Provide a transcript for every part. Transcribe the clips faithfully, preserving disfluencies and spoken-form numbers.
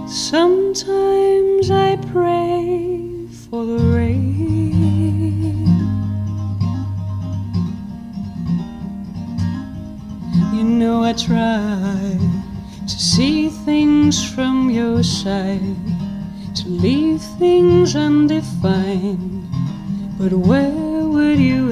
Sometimes I pray for the rain. You know I try to see things from your side, to leave things undefined. But where would you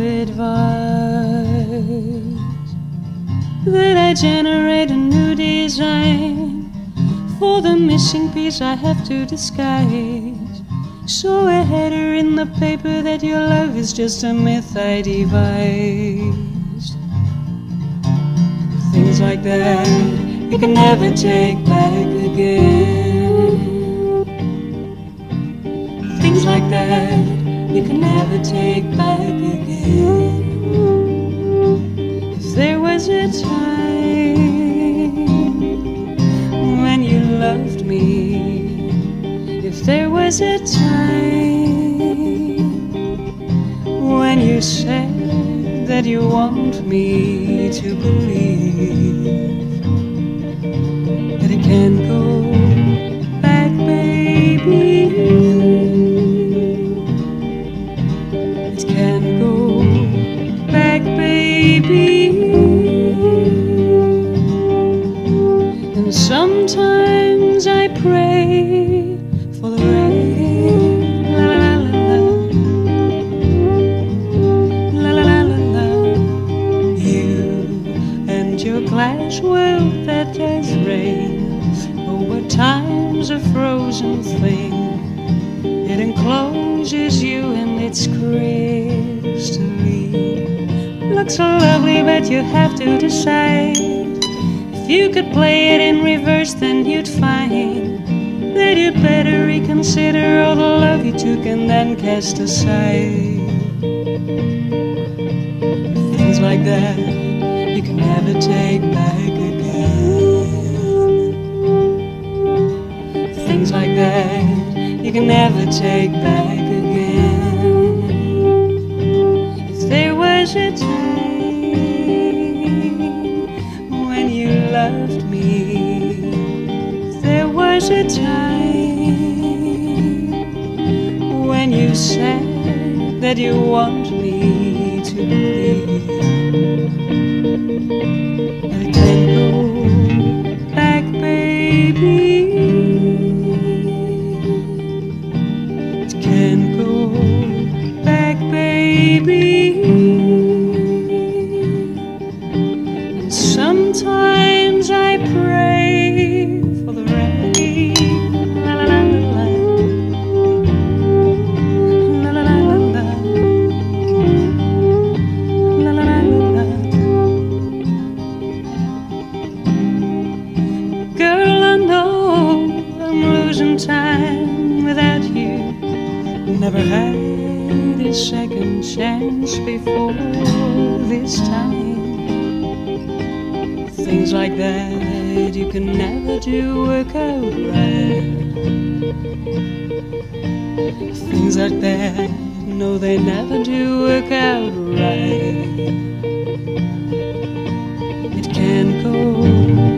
advise that I generate a new design for the missing piece I have to disguise? So a header in the paper that your love is just a myth I devised. Things like that you can never take back again. Things like that you can never take back again. If there was a time when you loved me, if there was a time when you said that you want me to believe that it can't go back, baby, it can't go back, baby. And sometimes I pray for the rain, la la la la, la la la la. You and your glass world that does rain over time's a frozen thing. It encloses you and it's crystalline. Looks so lovely, but you have to decide. If you could play it in reverse, then you'd find that you'd better reconsider all the love you took and then cast aside. Things like that you can never take back again. Things like that you can never take back again. If there was a time when you loved me, if there was a time when you said that you want me to believe that it can't go back, baby, it can't go back, baby. And sometimes I pray for the rain, la la la la, la la la la, la la la la. Girl, I know I'm losing time without you. Never had a second chance before this time. Things like that you can never do work out right. Things like that, no, they never do work out right. It can't go